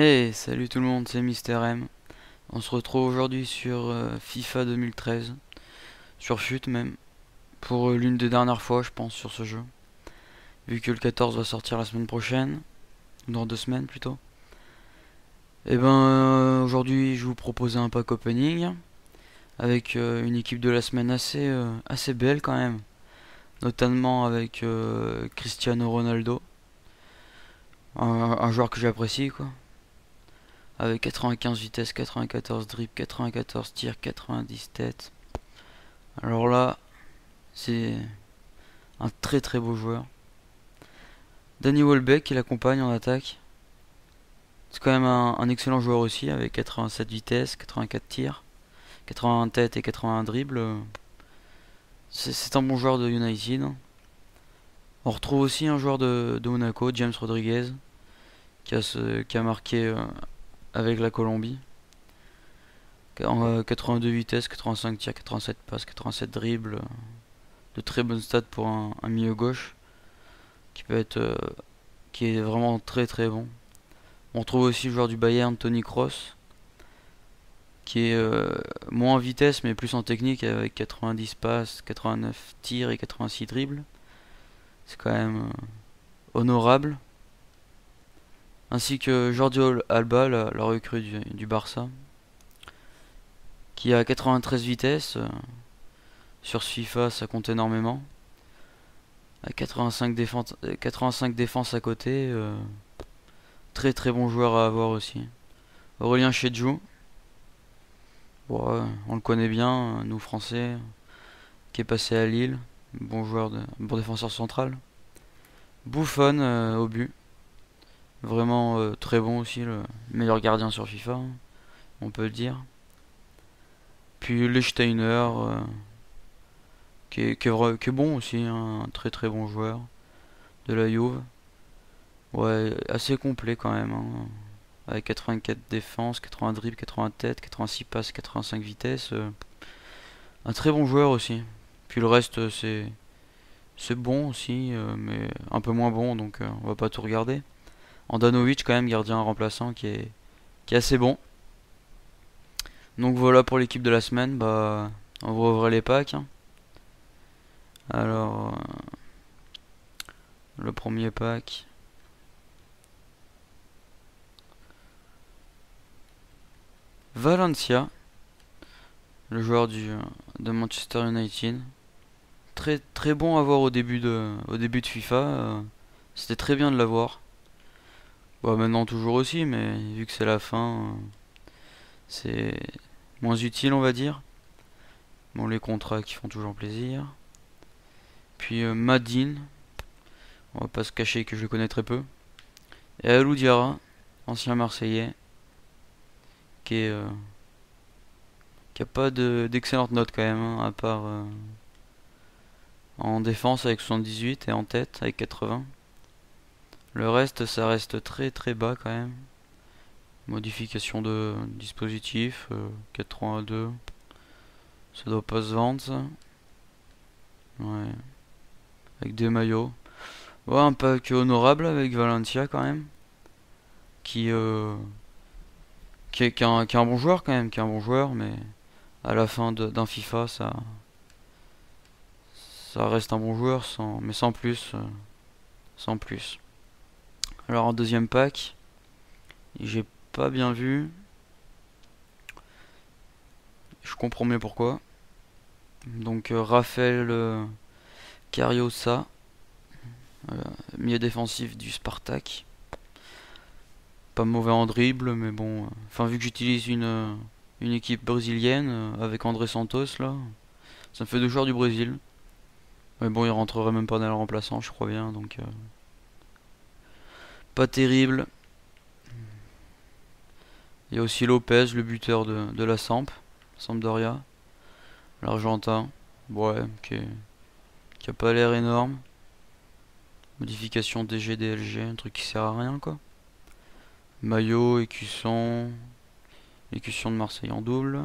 Hey, salut tout le monde, c'est Mister M. On se retrouve aujourd'hui sur FIFA 2013, sur FUT même, pour l'une des dernières fois, je pense, sur ce jeu. Vu que le 14 va sortir la semaine prochaine, dans 2 semaines plutôt. Et ben, aujourd'hui, je vous propose un pack opening, avec une équipe de la semaine assez belle quand même. Notamment avec Cristiano Ronaldo, un joueur que j'apprécie quoi. Avec 95 vitesse, 94 dribble, 94 tir, 90 têtes. Alors là, c'est un très très beau joueur. Danny Welbeck qui l'accompagne en attaque. C'est quand même un excellent joueur aussi, avec 87 vitesse, 84 tirs, 80 têtes et 80 dribbles. C'est un bon joueur de United. On retrouve aussi un joueur de Monaco, James Rodriguez, qui a marqué avec la Colombie. 82 vitesse, 85 tirs, 87 passes, 87 dribbles. De très bonnes stats pour un milieu gauche qui peut être qui est vraiment très très bon. On retrouve aussi le joueur du Bayern, Toni Kroos, qui est moins en vitesse mais plus en technique avec 90 passes, 89 tirs et 86 dribbles. C'est quand même honorable. Ainsi que Jordi Alba, la recrue du Barça, qui a 93 vitesses. Sur ce FIFA, ça compte énormément. À 85 défenses à côté. Très très bon joueur à avoir aussi. Aurélien Chedjou. Bon, on le connaît bien, nous français, qui est passé à Lille. Bon défenseur central. Buffon au but. Vraiment très bon aussi, le meilleur gardien sur FIFA, on peut le dire. Puis Lechsteiner, qui est bon aussi, hein, un très très bon joueur de la Juve. Ouais, assez complet quand même, hein. Avec 84 défenses, 80 dribbles, 80 têtes, 86 passes, 85 vitesses. Un très bon joueur aussi. Puis le reste, c'est bon aussi, mais un peu moins bon, donc on va pas tout regarder. Andanovic quand même, gardien remplaçant, qui est assez bon. Donc voilà pour l'équipe de la semaine, bah on va ouvrir les packs, hein. Alors, le premier pack. Valencia, le joueur de Manchester United. Très très bon à voir au début de FIFA. C'était très bien de l'avoir. Bah maintenant toujours aussi, mais vu que c'est la fin, c'est moins utile on va dire. Bon, les contrats qui font toujours plaisir. Puis Madine, on va pas se cacher que je le connais très peu. Et Alou Diarra, ancien Marseillais, qui est qui a pas d'excellentes notes quand même, hein, à part en défense avec 78 et en tête avec 80. Le reste, ça reste très très bas quand même. Modification de dispositif, 4.2. Ça doit pas se vendre ça. Ouais. Avec des maillots. Ouais, un pack honorable avec Valencia quand même. Qui, euh, qui est un bon joueur quand même. Qui est un bon joueur, mais à la fin d'un FIFA, ça reste un bon joueur, mais sans plus. Sans plus. Alors en deuxième pack, j'ai pas bien vu. Je comprends mieux pourquoi. Donc Raphaël Cariosa, milieu défensif du Spartak. Pas mauvais en dribble, mais bon. Enfin, vu que j'utilise une équipe brésilienne avec André Santos là, ça me fait deux joueurs du Brésil. Mais bon, il rentrerait même pas dans le remplaçant, je crois bien, donc pas terrible. Il y a aussi Lopez, le buteur de la Sampdoria, l'Argentin. Ouais, qui a pas l'air énorme. Modification DG-DLG, un truc qui sert à rien quoi. Maillot, écusson de Marseille en double.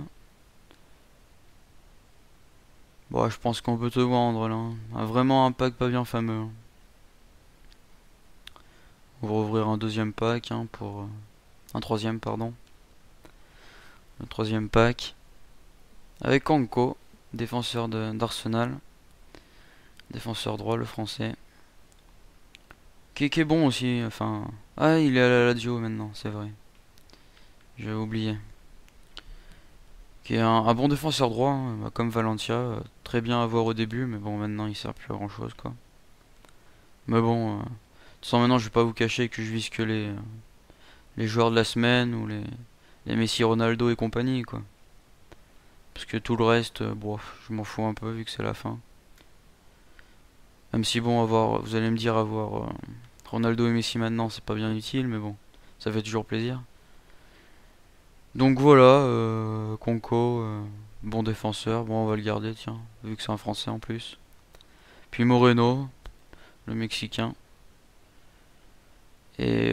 Bon, je pense qu'on peut te vendre là. Vraiment un pack pas bien fameux, hein. On va ouvrir un deuxième pack, hein, pour Un troisième, pardon. Le troisième pack. Avec Kanko, défenseur d'Arsenal. Défenseur droit, le français. Qui est bon aussi, enfin... Ah, il est à la Lazio maintenant, c'est vrai. J'avais oublié. Qui est un bon défenseur droit, hein, bah, comme Valentia. Très bien à voir au début, mais bon, maintenant il sert plus à grand chose, quoi. Mais bon, sans maintenant, je vais pas vous cacher que je vise que les joueurs de la semaine ou les Messi, Ronaldo et compagnie, quoi. Parce que tout le reste, bon, je m'en fous un peu vu que c'est la fin. Même si bon, vous allez me dire avoir Ronaldo et Messi maintenant, c'est pas bien utile, mais bon, ça fait toujours plaisir. Donc voilà, Conco, bon défenseur, bon on va le garder, tiens, vu que c'est un Français en plus. Puis Moreno, le Mexicain. Et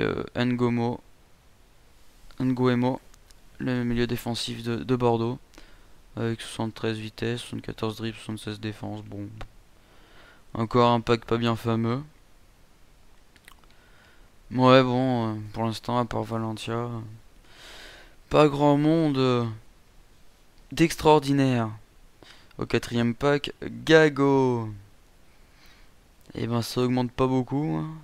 Nguemo, le milieu défensif de Bordeaux, avec 73 vitesses, 74 dribbles, 76 défenses. Bon, encore un pack pas bien fameux. Ouais, bon, pour l'instant, à part Valentia, pas grand monde d'extraordinaire. Au quatrième pack, Gago. Et ben ça augmente pas beaucoup, hein.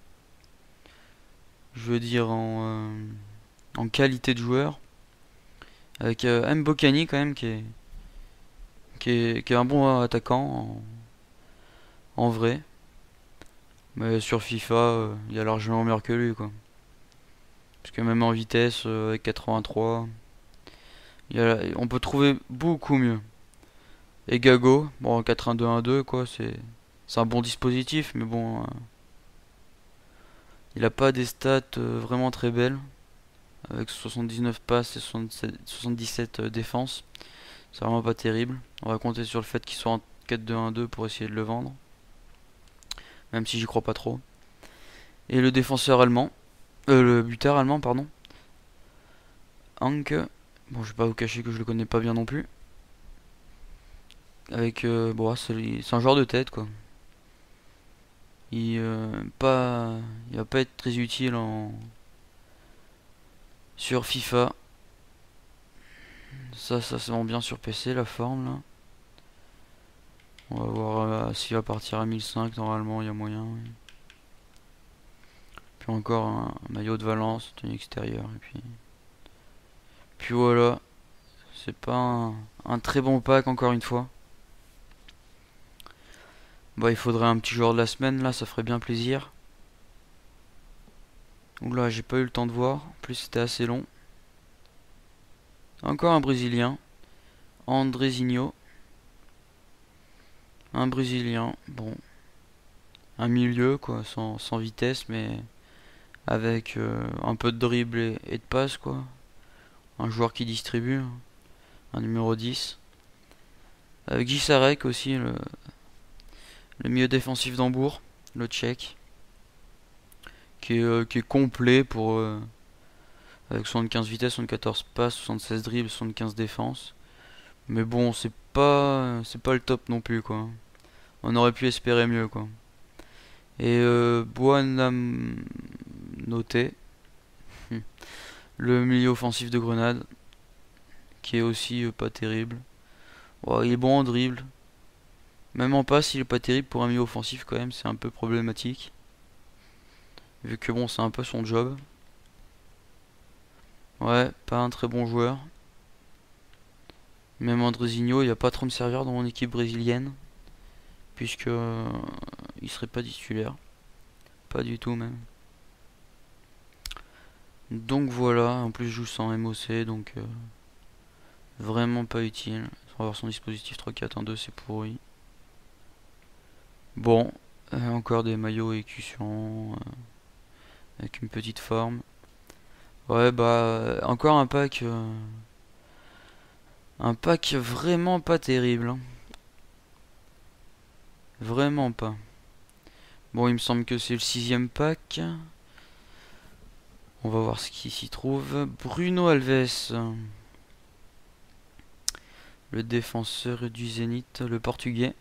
Je veux dire en qualité de joueur. Avec Mbokani quand même qui est un bon attaquant en vrai. Mais sur FIFA, il y a largement meilleur que lui, quoi. Parce que même en vitesse, avec 83, on peut trouver beaucoup mieux. Et Gago, bon, 4-1-2-1-2, quoi, c'est un bon dispositif, mais bon, il a pas des stats vraiment très belles. Avec 79 passes et 77 défenses. C'est vraiment pas terrible. On va compter sur le fait qu'il soit en 4-2-1-2 pour essayer de le vendre. Même si j'y crois pas trop. Et le défenseur allemand. Le buteur allemand, pardon. Hanke. Bon, je vais pas vous cacher que je le connais pas bien non plus. Avec. Bon, c'est un joueur de tête, quoi. Il va pas être très utile sur FIFA. Ça se vend bien sur PC, la forme, là. On va voir s'il va partir à 1005, normalement, il y a moyen. Oui. Puis encore un maillot de Valence, tenue extérieure. Puis voilà. C'est pas un très bon pack, encore une fois. Bah, il faudrait un petit joueur de la semaine, là, ça ferait bien plaisir. Oula, j'ai pas eu le temps de voir. En plus, c'était assez long. Encore un Brésilien. Andrezinho. Un Brésilien. Bon. Un milieu, quoi. Sans vitesse, mais avec un peu de dribble et de passe, quoi. Un joueur qui distribue. Un numéro 10. Avec Gisarek aussi, le milieu défensif d'Hambourg. Le Tchèque. Qui est complet pour... avec 75 vitesses, 74 passes, 76 dribbles, 75 défenses. Mais bon, c'est pas le top non plus, quoi. On aurait pu espérer mieux, quoi. Et Boanam noté, le milieu offensif de Grenade, qui est aussi pas terrible. Oh, il est bon en dribble. Même en passe, il est pas terrible pour un milieu offensif quand même, c'est un peu problématique. Vu que bon, c'est un peu son job. Ouais, pas un très bon joueur. Même Andrezinho, il va pas trop me servir dans mon équipe brésilienne. Puisque il serait pas titulaire. Pas du tout même. Donc voilà, en plus je joue sans MOC, donc vraiment pas utile. On va voir son dispositif 3-4-1-2, c'est pourri. Bon, encore des maillots écusants, avec une petite forme. Ouais, bah, encore un pack vraiment pas terrible, hein. Vraiment pas. Bon, il me semble que c'est le sixième pack. On va voir ce qui s'y trouve. Bruno Alves, le défenseur du Zénith, le portugais.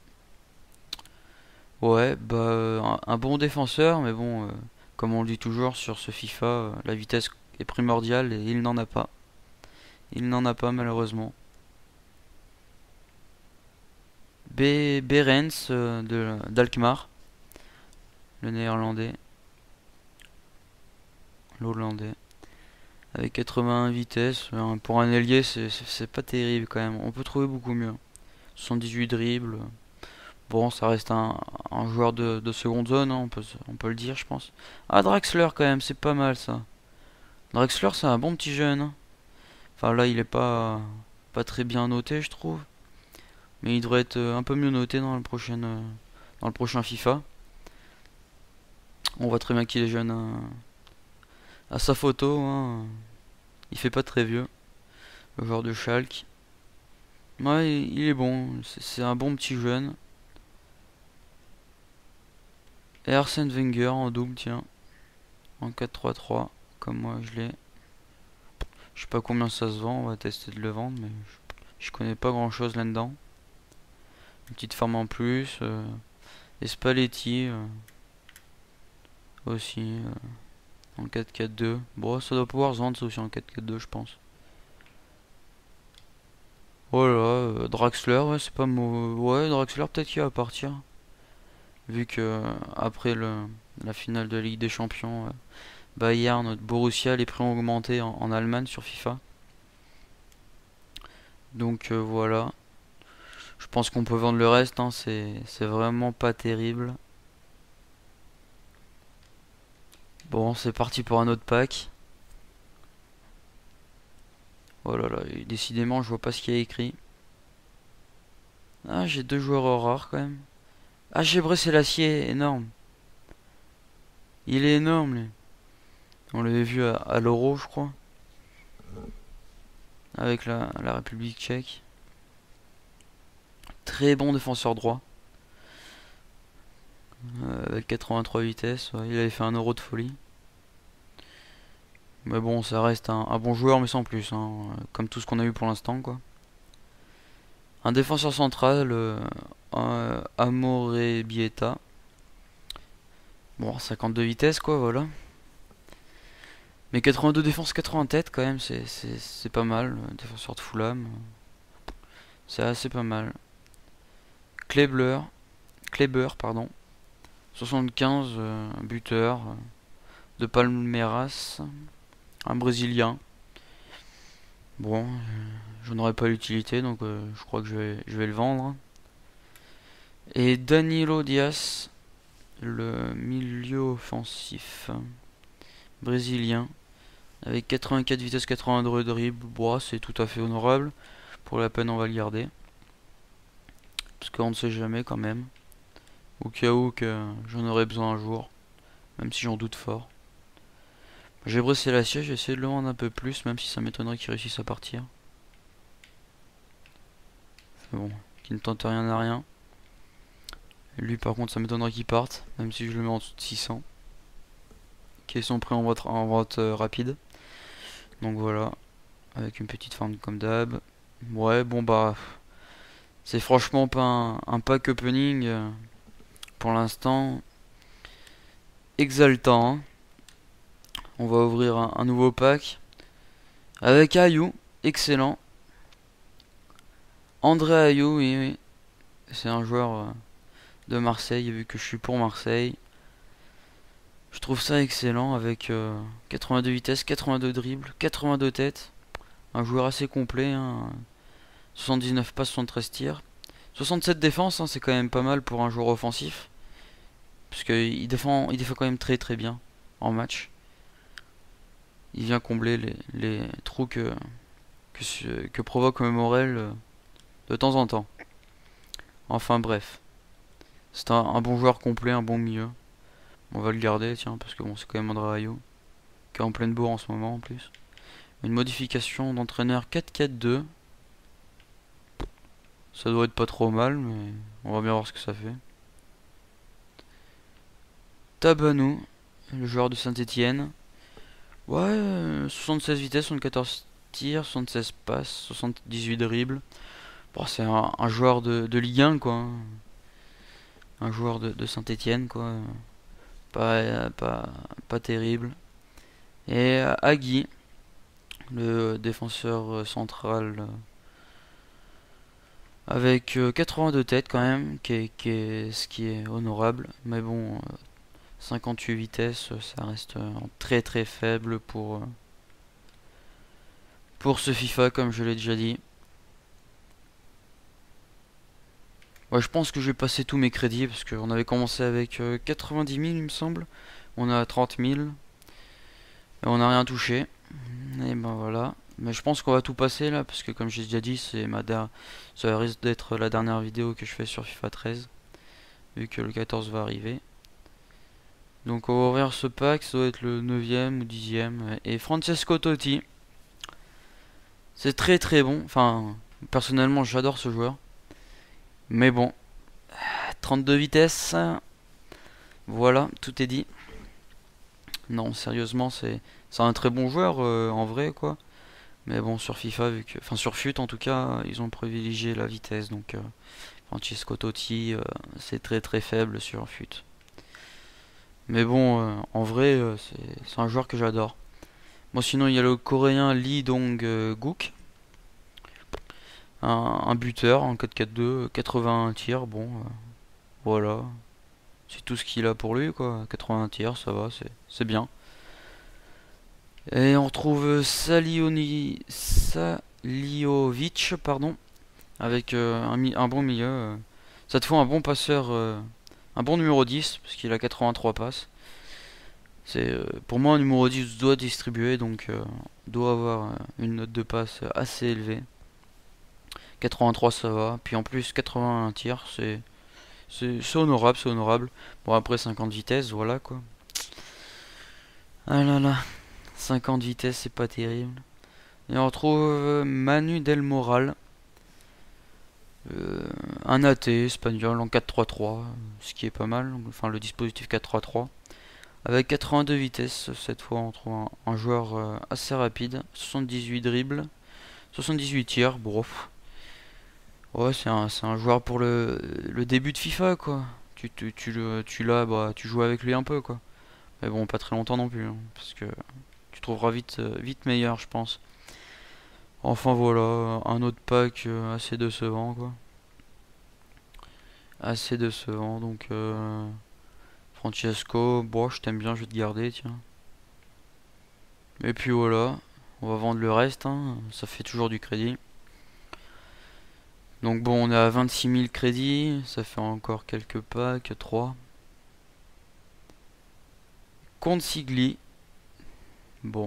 Ouais, bah un bon défenseur, mais bon, comme on le dit toujours sur ce FIFA, la vitesse est primordial et il n'en a pas. Il n'en a pas malheureusement. Berens d'Alkmaar, le néerlandais, l'hollandais, avec 81 vitesses. Pour un ailier, c'est pas terrible quand même. On peut trouver beaucoup mieux. 78 dribbles. Bon, ça reste un joueur de seconde zone, hein, on peut le dire, je pense. Ah, Draxler quand même, c'est pas mal ça. Draxler, c'est un bon petit jeune, hein. Enfin là, il est pas très bien noté, je trouve. Mais il devrait être un peu mieux noté dans le prochain FIFA. On voit très bien qu'il est jeune, hein. À sa photo, hein, il fait pas très vieux. Le joueur de Schalke. Ouais, il est bon. C'est un bon petit jeune. Et Arsène Wenger en double, tiens. En 4-3-3, comme moi je l'ai. Je sais pas combien ça se vend, on va tester de le vendre, mais je connais pas grand chose là-dedans. Une petite forme en plus. Et Spalletti aussi en 4-4-2. Bon, ça doit pouvoir se vendre ça aussi en 4-4-2, je pense. Voilà, Draxler, ouais, c'est pas mauvais. Ouais, Draxler, peut-être qu'il va partir. Vu que après la finale de la Ligue des Champions, Bayern, Borussia, les prix ont augmenté en Allemagne sur FIFA. Donc voilà. Je pense qu'on peut vendre le reste, hein, c'est vraiment pas terrible. Bon, c'est parti pour un autre pack. Oh là là, et décidément, je vois pas ce qu'il y a écrit. Ah, j'ai deux joueurs rares quand même. Ah, j'ai bressé l'acier, énorme. Il est énorme, lui. On l'avait vu à l'Euro, je crois. Avec la République tchèque. Très bon défenseur droit. Avec 83 vitesses. Ouais, il avait fait un Euro de folie. Mais bon, ça reste un bon joueur, mais sans plus, hein, comme tout ce qu'on a eu pour l'instant, quoi. Un défenseur central, Amore Bieta. Bon, 52 vitesses, quoi, voilà. Mais 82 défense, 80 tête, quand même, c'est pas mal. Défenseur de Fulham, c'est assez pas mal. Kleber, pardon. 75 buteur de Palmeiras, un Brésilien. Bon, j'en aurais pas l'utilité, donc je crois que je vais le vendre. Et Danilo Dias, le milieu offensif brésilien, avec 84 vitesse, 82 dribble. Bon, c'est tout à fait honorable. Pour la peine, on va le garder. Parce qu'on ne sait jamais quand même. Au cas où que j'en aurais besoin un jour. Même si j'en doute fort. J'ai bressé l'acier, j'ai essayé de le vendre un peu plus, même si ça m'étonnerait qu'il réussisse à partir. Mais bon, qui ne tente rien à rien. Lui par contre ça m'étonnerait qu'il parte, même si je le mets en dessous de 600. Qui est son prix en vente rapide. Donc voilà, avec une petite forme comme d'hab. Ouais, bon bah, c'est franchement pas un pack opening pour l'instant exaltant, hein. On va ouvrir un nouveau pack avec Ayou, excellent. André Ayou, oui, oui. C'est un joueur de Marseille, vu que je suis pour Marseille. Je trouve ça excellent avec 82 vitesses, 82 dribbles, 82 têtes. Un joueur assez complet, hein. 79 passes, 73 tirs. 67 défenses, hein, c'est quand même pas mal pour un joueur offensif. Parce qu'il il défend quand même très très bien en match. Il vient combler les trous que provoque Morel de temps en temps. Enfin bref. C'est un bon joueur complet, un bon milieu. On va le garder, tiens, parce que bon, c'est quand même André Ayew, qui est en pleine bourre en ce moment en plus. Une modification d'entraîneur 4-4-2. Ça doit être pas trop mal, mais on va bien voir ce que ça fait. Tabanou, le joueur de Saint-Etienne. Ouais, 76 vitesses, 74 tirs, 76 passes, 78 dribbles. Bon, c'est un joueur de Ligue 1, quoi. Un joueur de Saint-Etienne, quoi. Pas, pas terrible. Et Agui, le défenseur central avec 82 têtes quand même, ce qui est honorable. Mais bon, 58 vitesses, ça reste très très faible pour ce FIFA, comme je l'ai déjà dit. Ouais, je pense que je vais passer tous mes crédits parce qu'on avait commencé avec 90 000 il me semble. On a 30 000 et on n'a rien touché. Et ben voilà. Mais je pense qu'on va tout passer là parce que comme j'ai déjà dit, ça risque d'être la dernière vidéo que je fais sur FIFA 13 vu que le 14 va arriver. Donc on va ouvrir ce pack, ça doit être le 9ème ou 10ème. Et Francesco Totti. C'est très très bon. Enfin, personnellement j'adore ce joueur. Mais bon, 32 vitesses. Voilà, tout est dit. Non, sérieusement, c'est un très bon joueur en vrai quoi. Mais bon, sur FIFA, enfin sur FUT en tout cas, ils ont privilégié la vitesse. Donc Francesco Totti, c'est très très faible sur FUT. Mais bon, en vrai, c'est un joueur que j'adore. Moi, sinon, il y a le coréen Lee Dong-guk, un buteur en 4-4-2, 81 tirs. Bon, voilà, c'est tout ce qu'il a pour lui quoi. 81 tirs, ça va, c'est bien. Et on retrouve Saliovic, pardon, avec un bon milieu. Cette fois, un bon passeur, un bon numéro 10, parce qu'il a 83 passes. Pour moi, un numéro 10 doit distribuer, donc doit avoir une note de passe assez élevée. 83, ça va. Puis en plus, 81 tirs, c'est honorable, c'est honorable. Bon, après 50 vitesses, voilà quoi. Ah là là, 50 vitesses, c'est pas terrible. Et on retrouve Manu Del Moral, un AT espagnol en 4-3-3, ce qui est pas mal, enfin le dispositif 4-3-3. Avec 82 vitesses, cette fois on trouve un joueur assez rapide, 78 dribbles, 78 tirs, brof. Ouais, c'est un joueur pour le début de FIFA quoi. Tu joues avec lui un peu quoi. Mais bon, pas très longtemps non plus, hein, parce que tu trouveras vite meilleur, je pense. Enfin voilà, un autre pack assez décevant quoi. Assez décevant donc Francesco, bon je t'aime bien, je vais te garder tiens. Et puis voilà, on va vendre le reste, hein, ça fait toujours du crédit. Donc bon on est à 26 000 crédits, ça fait encore quelques packs, 3. Compte Sigli, bon.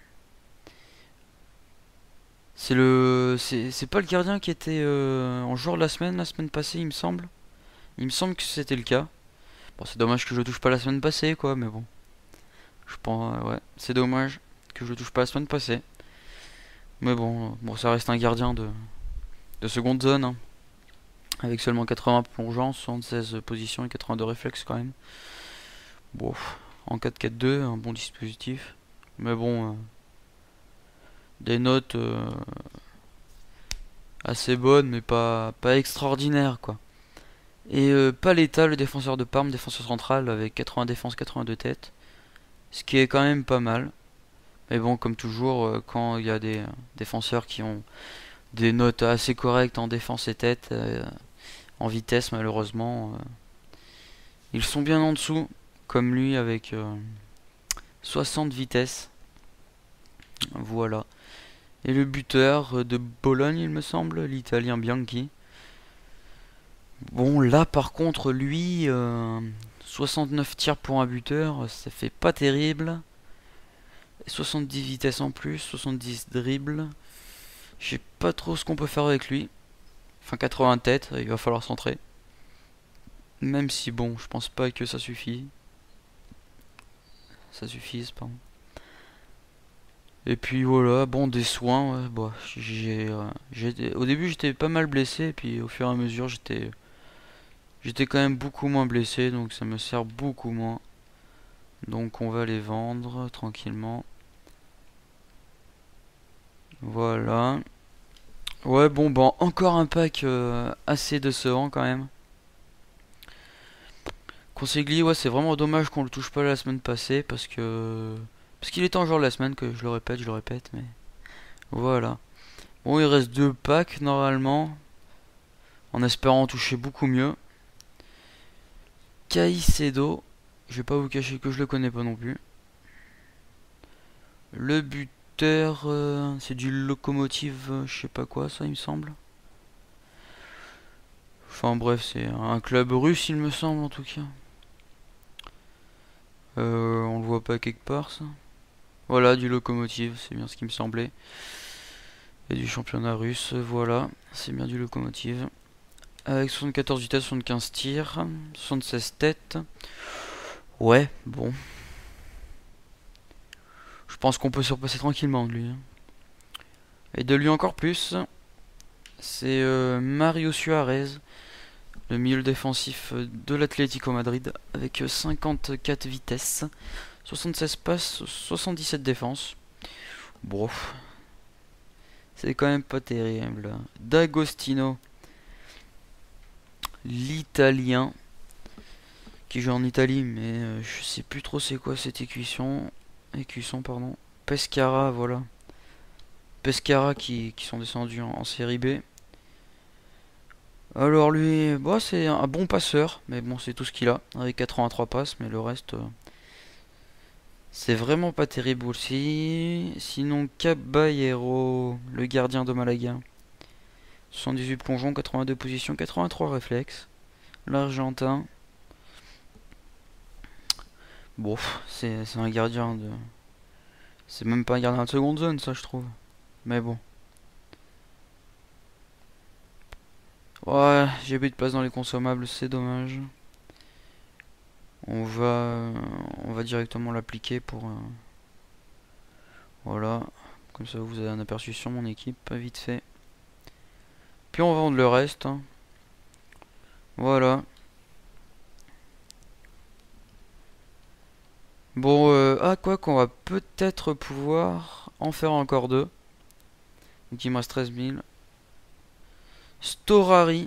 C'est pas le gardien qui était en joueur de la semaine passée il me semble. Il me semble que c'était le cas. Bon, c'est dommage que je le touche pas la semaine passée, quoi, mais bon. Je pense, ouais, c'est dommage que je le touche pas la semaine passée. Mais bon, ça reste un gardien de seconde zone, hein, avec seulement 80 plongeants, 76 positions et 82 réflexes quand même. Bon, en 4-4-2, un bon dispositif. Mais bon, des notes assez bonnes, mais pas extraordinaires, quoi. Et Paletta, le défenseur de Parme, défenseur central, avec 80 défenses, 82 têtes. Ce qui est quand même pas mal. Mais bon, comme toujours, quand il y a des défenseurs qui ont des notes assez correctes en défense et tête, en vitesse malheureusement, ils sont bien en dessous, comme lui avec 60 vitesses. Voilà. Et le buteur de Bologne, il me semble, l'Italien Bianchi. Bon, là par contre, lui, 69 tirs pour un buteur, ça fait pas terrible. 70 vitesses en plus, 70 dribbles. Je sais pas trop ce qu'on peut faire avec lui. Enfin 80 têtes, il va falloir centrer. Même si bon, je pense pas que ça suffit. Ça suffise, pardon. Et puis voilà, bon des soins, ouais, bon, au début j'étais pas mal blessé, et puis au fur et à mesure j'étais quand même beaucoup moins blessé, donc ça me sert beaucoup moins. Donc on va les vendre tranquillement. Voilà. Ouais bon encore un pack assez décevant quand même. Consigli, ouais c'est vraiment dommage qu'on le touche pas la semaine passée parce que Parce qu'il était en joueur de la semaine, que je le répète, mais voilà. Bon, il reste 2 packs normalement, en espérant toucher beaucoup mieux. Caicedo, je vais pas vous cacher que je le connais pas non plus. Le buteur, c'est du locomotive, je sais pas quoi ça il me semble. Enfin bref, c'est un club russe il me semble en tout cas. On le voit pas quelque part ça. Voilà, du locomotive, c'est bien ce qui me semblait. Et du championnat russe, voilà, c'est bien du locomotive. Avec 74 vitesses, 75 tirs, 76 têtes. Ouais, bon. Je pense qu'on peut surpasser tranquillement de lui. Et de lui encore plus, c'est Mario Suarez, le milieu défensif de l'Atlético Madrid, avec 54 vitesses, 76 passes, 77 défenses. Bon, c'est quand même pas terrible. D'Agostino, l'Italien, qui joue en Italie, mais je sais plus trop c'est quoi cette écusson. Pardon. Pescara, voilà. Pescara qui sont descendus en série B. Alors lui, bah, c'est un bon passeur, mais bon c'est tout ce qu'il a, avec 83 passes, mais le reste, c'est vraiment pas terrible aussi. Sinon Caballero, le gardien de Malaga, 78 plongeons, 82 positions, 83 réflexes. L'Argentin, bon, c'est un gardien de... C'est même pas un gardien de seconde zone ça je trouve, mais bon. Ouais, j'ai plus de place dans les consommables, c'est dommage. On va directement l'appliquer pour... voilà. Comme ça vous avez un aperçu sur mon équipe, vite fait. Puis on va vendre le reste. Hein. Voilà. Bon, quoi qu'on va peut-être pouvoir en faire encore 2. Donc il me reste 13 000. Storari.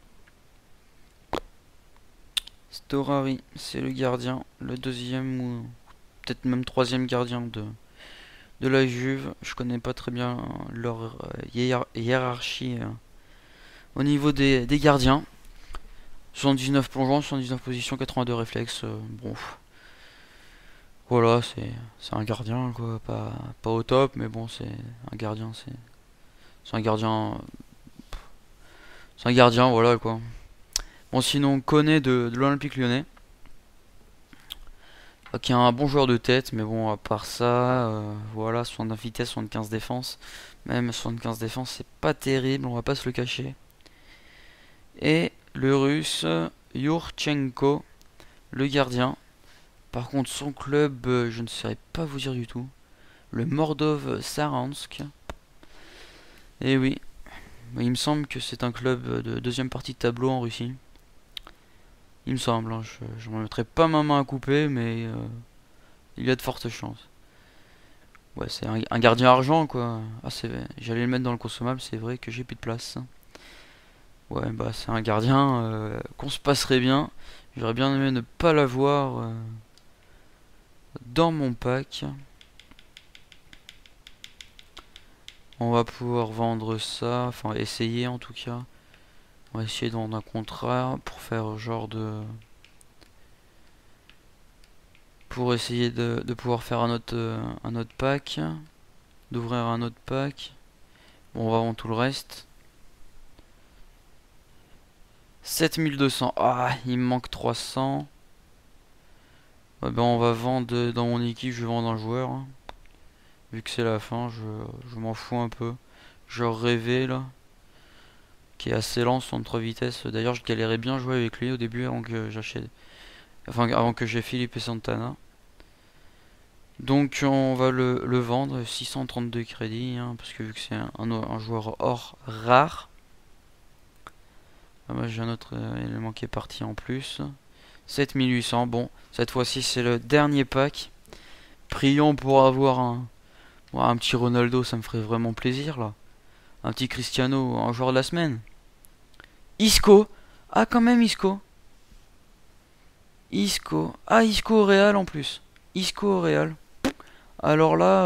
Storari, c'est le gardien. Le deuxième ou peut-être même troisième gardien de la Juve. Je connais pas très bien leur hiérarchie au niveau des gardiens. 79 plongeons, 79 positions, 82 réflexes. Bon, voilà, c'est un gardien quoi, pas au top, mais bon, c'est un gardien, c'est un gardien, c'est un gardien, voilà quoi. Bon, sinon, on connaît de l'Olympique Lyonnais, qui est un bon joueur de tête, mais bon, à part ça, voilà, 69 vitesse, 75 défense. Même 75 défense, c'est pas terrible, on va pas se le cacher. Et le russe, Yurchenko, le gardien. Par contre, son club, je ne saurais pas vous dire du tout. Le Mordov Saransk. Et oui, il me semble que c'est un club de deuxième partie de tableau en Russie. Il me semble, hein, je ne mettrai pas ma main à couper, mais il y a de fortes chances. Ouais, c'est un gardien argent, quoi. Ah, j'allais le mettre dans le consommable, c'est vrai que j'ai plus de place. Ouais, bah c'est un gardien qu'on se passerait bien. J'aurais bien aimé ne pas l'avoir dans mon pack. On va pouvoir vendre ça, enfin essayer en tout cas. On va essayer de vendre un contrat pour faire genre de... Pour essayer de pouvoir faire un autre pack. D'ouvrir un autre pack. Bon, on va vendre tout le reste. 7200. Ah, il me manque 300. Ouais, ben on va vendre dans mon équipe, je vais vendre un joueur. Hein. Vu que c'est la fin, je m'en fous un peu. Genre rêvé là. Qui est assez lent, 63 vitesses. D'ailleurs, je galérais bien jouer avec lui au début avant que j'achète. Enfin, avant que j'ai Philippe et Santana. Donc, on va le vendre. 632 crédits. Hein, parce que vu que c'est un joueur or rare. Ah bah, j'ai un autre élément qui est parti en plus. 7800. Bon, cette fois-ci, c'est le dernier pack. Prions pour avoir un petit Ronaldo, ça me ferait vraiment plaisir là. Un petit Cristiano en joueur de la semaine. Isco. Ah, quand même, Isco. Isco. Ah, Isco au Real en plus. Isco au Real. Alors là,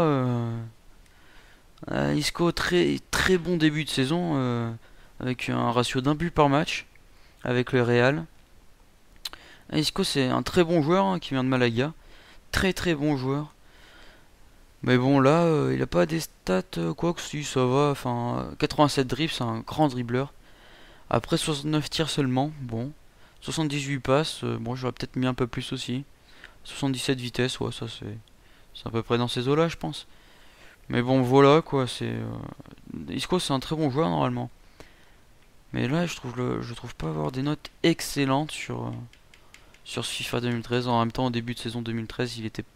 Isco, très très bon début de saison, avec un ratio d'un but par match avec le Real. Isco, c'est un très bon joueur, hein, qui vient de Malaga, très très bon joueur. Mais bon, là, il a pas des stats, quoi que si, ça va. Enfin, 87 dribbles, c'est un grand dribbleur. Après 69 tirs seulement, bon. 78 passes, bon, j'aurais peut-être mis un peu plus aussi. 77 vitesse, ouais, ça c'est à peu près dans ces eaux-là, je pense. Mais bon, voilà quoi, Isco, c'est un très bon joueur normalement. Mais là, je trouve pas avoir des notes excellentes sur ce FIFA 2013. En même temps, au début de saison 2013, il était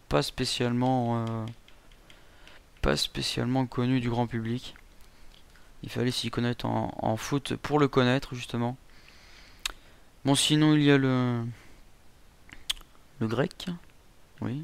pas spécialement connu du grand public. Il fallait s'y connaître en foot pour le connaître, justement. Bon, sinon, il y a le grec, oui.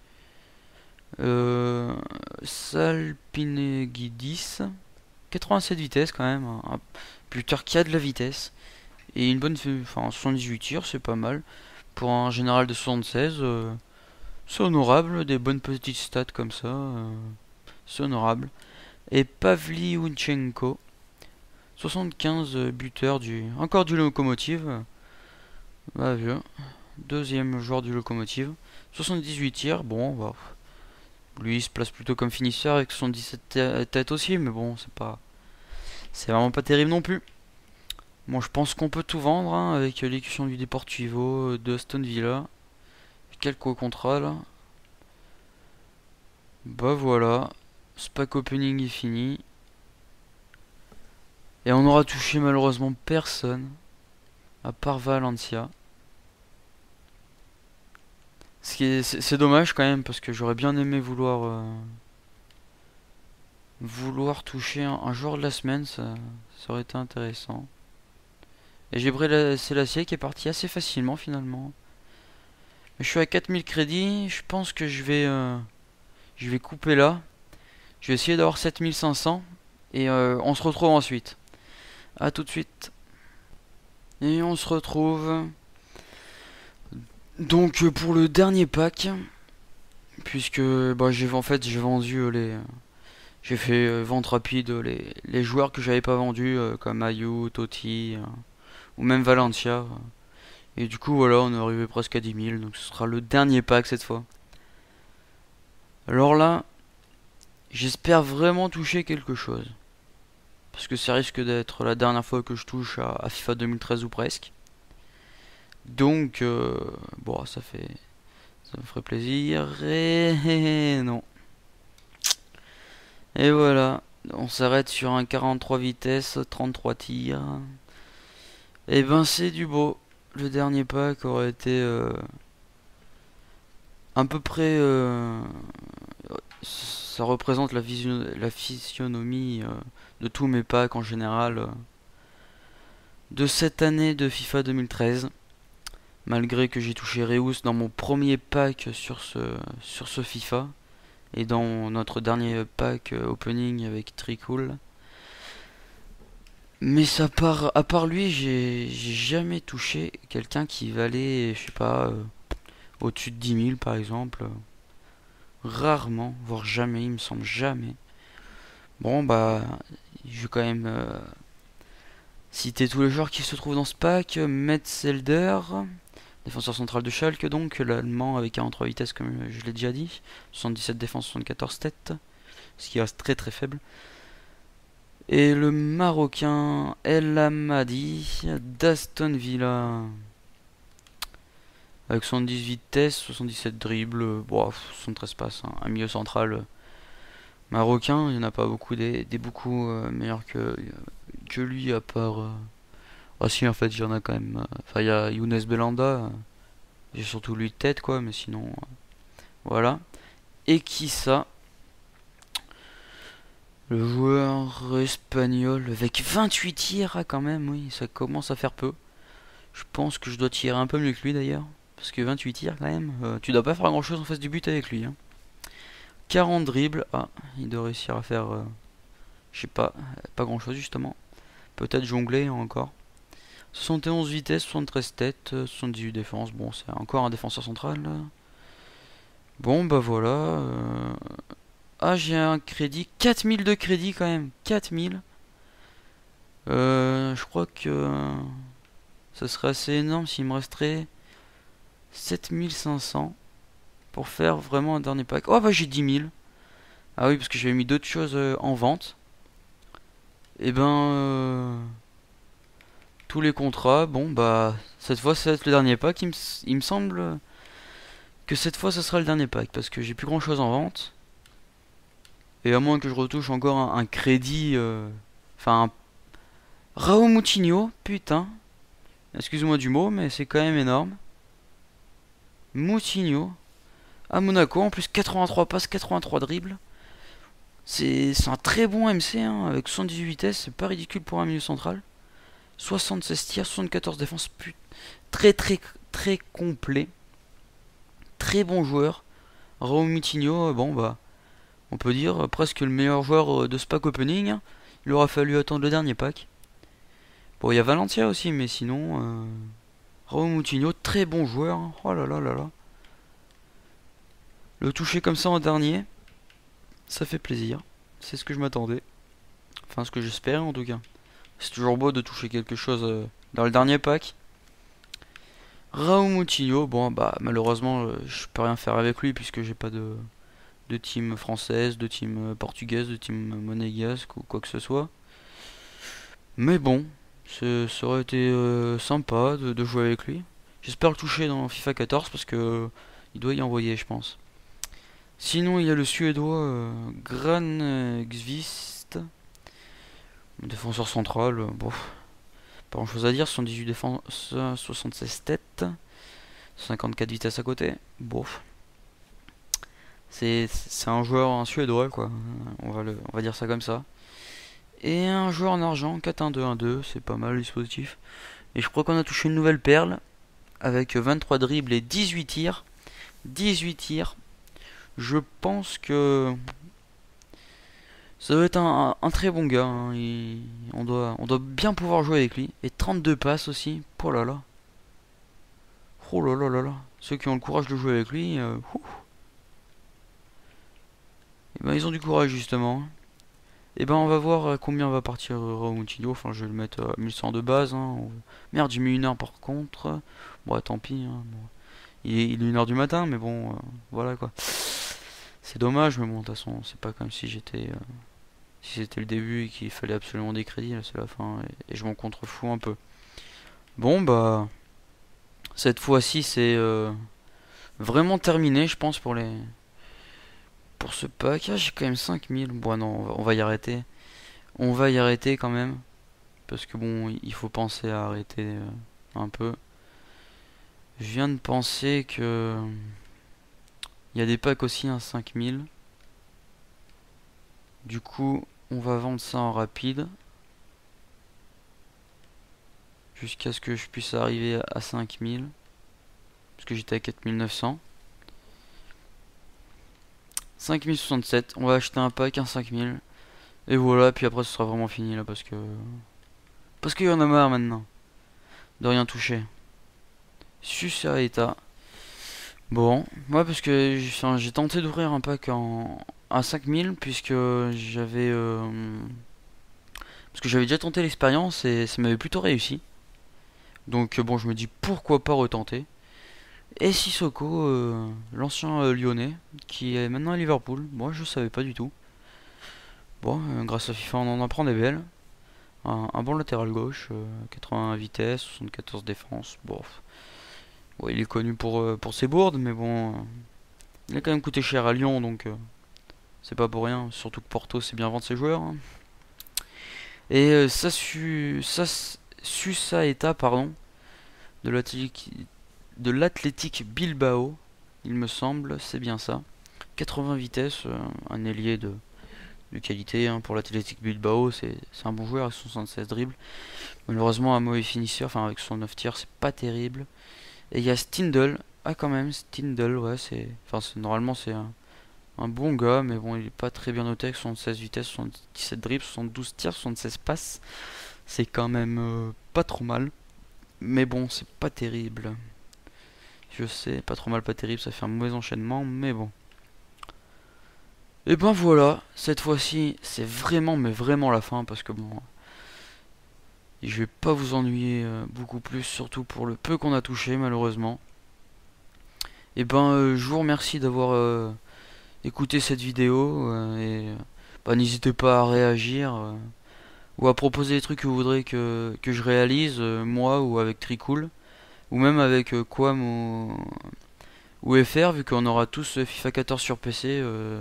Salpinegidis, 87 vitesses quand même, un buteur qui a de la vitesse. Et une bonne, enfin 78 tirs, c'est pas mal. Pour un général de 76, c'est honorable, des bonnes petites stats comme ça, c'est honorable. Et Pavli Unchenko, 75 buteurs encore du Locomotive, bah vieux, deuxième joueur du Locomotive. 78 tirs, bon, bah, lui il se place plutôt comme finisseur avec 77 têtes aussi, mais bon, c'est vraiment pas terrible non plus. Bon, je pense qu'on peut tout vendre, hein, avec l'écusson du Deportivo, de Aston Villa. Quelques contrats là. Bah voilà. Spack opening est fini. Et on aura touché malheureusement personne. À part Valencia. C'est dommage quand même parce que j'aurais bien aimé vouloir toucher un joueur de la semaine, ça aurait été intéressant. Et j'ai pris Selassie qui est parti assez facilement finalement. Mais je suis à 4000 crédits, je pense que je vais couper là. Je vais essayer d'avoir 7500 et on se retrouve ensuite. A tout de suite. Et on se retrouve donc pour le dernier pack, puisque bah, j'ai vendu j'ai fait vente rapide les joueurs que j'avais pas vendus, comme Ayu, Totti, ou même Valencia. Et du coup voilà, on est arrivé presque à 10 000, donc ce sera le dernier pack cette fois. Alors là, j'espère vraiment toucher quelque chose. Parce que ça risque d'être la dernière fois que je touche à FIFA 2013 ou presque. Donc, bon, ça me ferait plaisir. Et non. Et voilà. On s'arrête sur un 43 vitesses, 33 tirs. Et ben, c'est du beau. Le dernier pack aurait été à peu près. Ça représente la physionomie de tous mes packs en général de cette année de FIFA 2013. Malgré que j'ai touché Reus dans mon premier pack sur ce FIFA. Et dans notre dernier pack opening avec Tricool. Mais à part lui, j'ai jamais touché quelqu'un qui valait, je sais pas, au-dessus de 10 000 par exemple. Rarement, voire jamais, il me semble jamais. Bon bah, je vais quand même citer tous les joueurs qui se trouvent dans ce pack. Metzelder, défenseur central de Schalke donc, l'allemand avec 43 vitesses comme je l'ai déjà dit. 77 défense, 74 têtes, ce qui reste très très faible. Et le marocain El Amadi d'Aston Villa. Avec 70 vitesses, 77 dribbles, bon, 73 passes, hein. Un milieu central marocain, il n'y en a pas beaucoup, des beaucoup meilleurs que lui, à part. Ah si, en fait, il y en a quand même. Enfin, il y a Younes Belanda, j'ai surtout lui de tête, quoi, mais sinon. Voilà. Et qui ça? Le joueur espagnol avec 28 tirs, ah, quand même, oui, ça commence à faire peu. Je pense que je dois tirer un peu mieux que lui d'ailleurs. Parce que 28 tirs quand même, tu dois pas faire grand chose en face du but avec lui, hein. 40 dribbles, ah, il doit réussir à faire, je sais pas grand chose justement. Peut-être jongler encore. 71 vitesse, 73 têtes, 78 défense, bon c'est encore un défenseur central là. Bon bah voilà, Ah, j'ai un crédit. 4000 de crédit quand même. 4000. Je crois que ça serait assez énorme s'il me resterait 7500 pour faire vraiment un dernier pack. Oh bah j'ai 10 000. Ah oui, parce que j'avais mis d'autres choses en vente. Et ben, tous les contrats, bon bah, cette fois ça va être le dernier pack. Il me semble que cette fois ce sera le dernier pack, parce que j'ai plus grand chose en vente. Et à moins que je retouche encore un crédit, enfin un Raul Moutinho, putain. Excuse-moi du mot, mais c'est quand même énorme. Moutinho, à Monaco, en plus 83 passes, 83 dribbles. C'est un très bon MC, hein, avec 78 vitesses, c'est pas ridicule pour un milieu central. 76 tirs, 74 défenses, très très très complet. Très bon joueur. Raul Moutinho, bon bah, on peut dire presque le meilleur joueur de ce pack opening. Hein. Il aura fallu attendre le dernier pack. Bon, il y a Valencia aussi, mais sinon, Raul Moutinho, très bon joueur. Hein. Oh là là là là. Le toucher comme ça en dernier, ça fait plaisir. C'est ce que je m'attendais. Enfin, ce que j'espère en tout cas. C'est toujours beau de toucher quelque chose dans le dernier pack. Raul Moutinho, bon bah malheureusement je peux rien faire avec lui puisque j'ai pas de team française, de team portugaise, de team monégasque ou quoi que ce soit. Mais bon, ça aurait été sympa de jouer avec lui. J'espère le toucher dans FIFA 14 parce que il doit y envoyer je pense. Sinon, il y a le suédois Gran Gvist, défenseur central. Bon, pas grand chose à dire. 78 défense, 76 têtes, 54 vitesses à côté. Bon, c'est un joueur, un suédois, quoi. On va dire ça comme ça. Et un joueur en argent, 4-1-2-1-2, c'est pas mal le dispositif. Et je crois qu'on a touché une nouvelle perle avec 23 dribbles et 18 tirs. 18 tirs. Je pense que ça doit être un très bon gars. Hein. On doit bien pouvoir jouer avec lui. Et 32 passes aussi. Oh là là. Oh là là là là. Ceux qui ont le courage de jouer avec lui, et ben, ils ont du courage justement. Et ben on va voir à combien va partir Raul Moutinho. Enfin je vais le mettre à 1100 de base. Hein. Merde j'ai mis 1 heure par contre. Bon tant pis. Hein. Bon. Il est 1 heure du matin mais bon voilà quoi. C'est dommage mais bon de toute façon c'est pas comme si j'étais... si c'était le début et qu'il fallait absolument des crédits, là c'est la fin et je m'en contrefous un peu. Bon bah cette fois-ci c'est vraiment terminé je pense pour ce pack. Ah j'ai quand même 5000. Bon non on va y arrêter. On va y arrêter quand même. Parce que bon il faut penser à arrêter un peu. Je viens de penser que il y a des packs aussi à 5000. Du coup on va vendre ça en rapide. Jusqu'à ce que je puisse arriver à 5000. Parce que j'étais à 4900. 5067. On va acheter un pack, un 5000. Et voilà, puis après ce sera vraiment fini là parce que... Parce qu'il y en a marre maintenant. De rien toucher. Susa état. Bon, ouais parce que j'ai tenté d'ouvrir un pack à 5000 puisque j'avais... parce que j'avais déjà tenté l'expérience et ça m'avait plutôt réussi. Donc bon, je me dis pourquoi pas retenter. Et Sissoko, l'ancien lyonnais, qui est maintenant à Liverpool. Moi je savais pas du tout. Bon, grâce à FIFA on en apprend des belles. Un bon latéral gauche, 80 vitesse, 74 défense. Bon, ouais, il est connu pour ses bourdes, mais bon, il a quand même coûté cher à Lyon, donc c'est pas pour rien. Surtout que Porto sait bien vendre ses joueurs. Hein. Et Susaeta, pardon, de l'Athletic Bilbao, il me semble, c'est bien ça. 80 vitesses, un ailier de qualité hein, pour l'Athletic Bilbao, c'est un bon joueur avec 76 dribbles. Malheureusement un mauvais finisseur, enfin avec son 9 tirs c'est pas terrible. Et il y a Stindl, ah quand même Stindl, ouais c'est... Enfin normalement c'est un bon gars, mais bon il est pas très bien noté avec 76 vitesses, 77 dribbles, 72 tirs, 76 passes. C'est quand même pas trop mal. Mais bon c'est pas terrible. Je sais, pas trop mal, pas terrible, ça fait un mauvais enchaînement, mais bon. Et ben voilà, cette fois-ci, c'est vraiment, mais vraiment la fin, parce que bon, je vais pas vous ennuyer beaucoup plus, surtout pour le peu qu'on a touché, malheureusement. Et ben, je vous remercie d'avoir écouté cette vidéo, et bah, n'hésitez pas à réagir, ou à proposer des trucs que vous voudrez que je réalise, moi, ou avec Tricool, ou même avec Quam ou FR, vu qu'on aura tous FIFA 14 sur PC,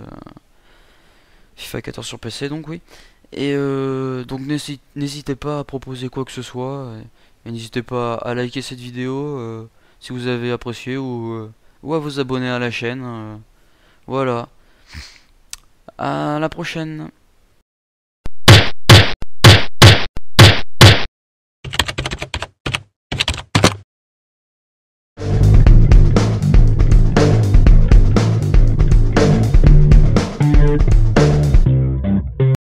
FIFA 14 sur PC, donc oui. Et donc n'hésitez pas à proposer quoi que ce soit. Et n'hésitez pas à liker cette vidéo si vous avez apprécié ou à vous abonner à la chaîne. Voilà. À la prochaine.